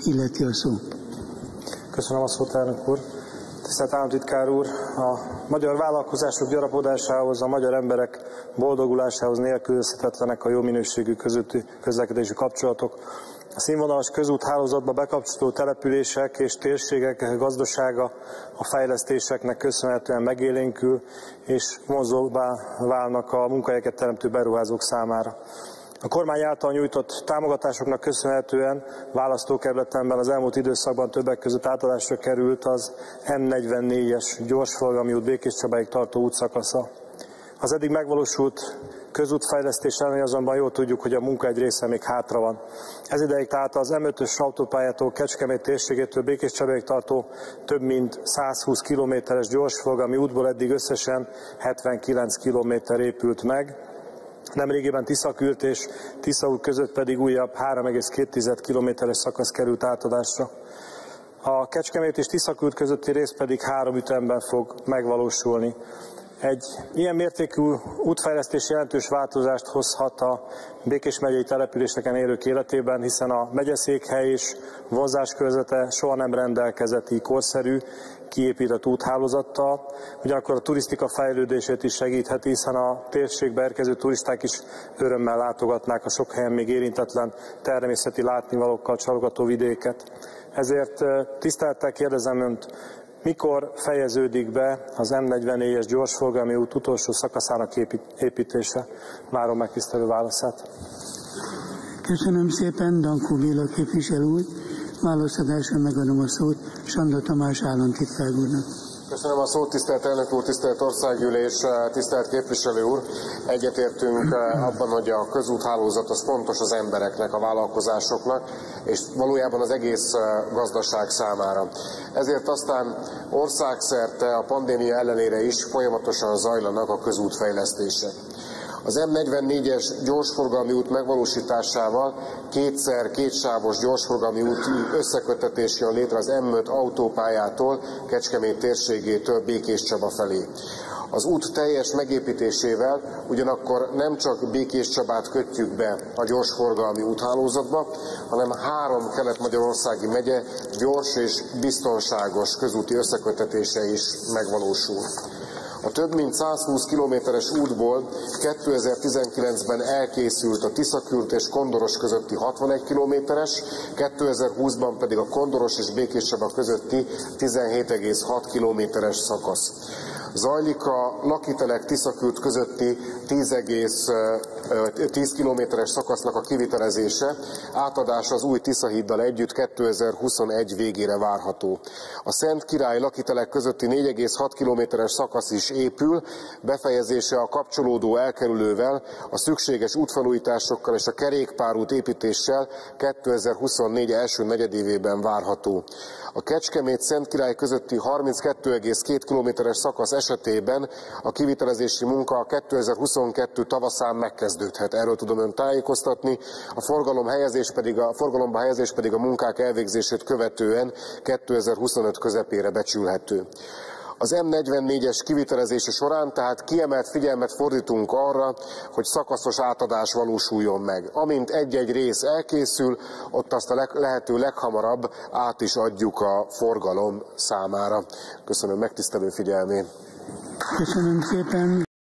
illeti a szó. Köszönöm a szót, elnök úr. Tisztelt államtitkár úr, a magyar vállalkozások gyarapodásához, a magyar emberek boldogulásához nélkülözhetetlenek a jó minőségű közötti közlekedési kapcsolatok. A színvonalas közúthálózatba bekapcsolódó települések és térségek gazdasága a fejlesztéseknek köszönhetően megélénkül, és vonzóbbá válnak a munkahelyeket teremtő beruházók számára. A kormány által nyújtott támogatásoknak köszönhetően választókerületemben az elmúlt időszakban többek között átadásra került az M44-es gyorsforgalmi út Békéscsabáig tartó útszakasza. Az eddig megvalósult közútfejlesztés ellenére azonban jól tudjuk, hogy a munka egy része még hátra van. Ez ideig tehát az M5-ös autópályától Kecskemét térségétől Békéscsabáig tartó több mint 120 kilométeres gyorsforgalmi útból eddig összesen 79 kilométer épült meg. Nemrégiben Tiszakürt és Tiszaút között pedig újabb 3,2 kilométeres szakasz került átadásra. A Kecskemét és Tiszakürt közötti rész pedig 3 ütemben fog megvalósulni. Egy ilyen mértékű útfejlesztés jelentős változást hozhat a Békés megyei településeken élők életében, hiszen a megyeszékhely és vonzásközete soha nem rendelkezett így korszerű, kiépített úthálózattal, ugyanakkor a turisztika fejlődését is segítheti, hiszen a térségbe érkező turisták is örömmel látogatnák a sok helyen még érintetlen természeti látnivalókkal csalogató vidéket. Ezért tisztelettel kérdezem Önt, mikor fejeződik be az M44-es gyorsforgalmi út utolsó szakaszának építése? Várom megtisztelő válaszát. Köszönöm szépen, Dankó Béla képviselő úr. Válaszadásra megadom a szót Sanda Tamás államtitkár úrnak. Köszönöm a szót, tisztelt elnök úr, tisztelt országgyűlés, tisztelt képviselő úr. Egyetértünk abban, hogy a közúthálózat az fontos az embereknek, a vállalkozásoknak, és valójában az egész gazdaság számára. Ezért aztán országszerte a pandémia ellenére is folyamatosan zajlanak a közútfejlesztések. Az M44-es gyorsforgalmi út megvalósításával kétszer kétsávos gyorsforgalmi út összeköttetés jön létre az M5 autópályától, Kecskemét térségétől Békéscsaba felé. Az út teljes megépítésével ugyanakkor nem csak Békéscsabát kötjük be a gyorsforgalmi úthálózatba, hanem 3 kelet-magyarországi megye gyors és biztonságos közúti összeköttetése is megvalósul. A több mint 120 kilométeres útból 2019-ben elkészült a Tiszakürt és Kondoros közötti 61 kilométeres, 2020-ban pedig a Kondoros és Békéscsaba közötti 17,6 kilométeres szakasz. Zajlik a Lakitelek Tiszakürt közötti 10 kilométeres szakasznak a kivitelezése, átadása az új Tiszahíddal együtt 2021 végére várható. A Szent Király Lakitelek közötti 4,6 kilométeres szakasz is épül, befejezése a kapcsolódó elkerülővel, a szükséges útfelújításokkal és a kerékpárút építéssel 2024 első negyedévében várható. A Kecskemét-Szent Király közötti 32,2 kilométeres szakasz esetében a kivitelezési munka 2022 tavaszán megkezdődhet. Erről tudom Önt tájékoztatni. A forgalomba helyezés pedig a munkák elvégzését követően 2025 közepére becsülhető. Az M44-es kivitelezése során tehát kiemelt figyelmet fordítunk arra, hogy szakaszos átadás valósuljon meg. Amint egy-egy rész elkészül, ott azt a lehető leghamarabb át is adjuk a forgalom számára. Köszönöm megtisztelő figyelmét. Köszönöm szépen.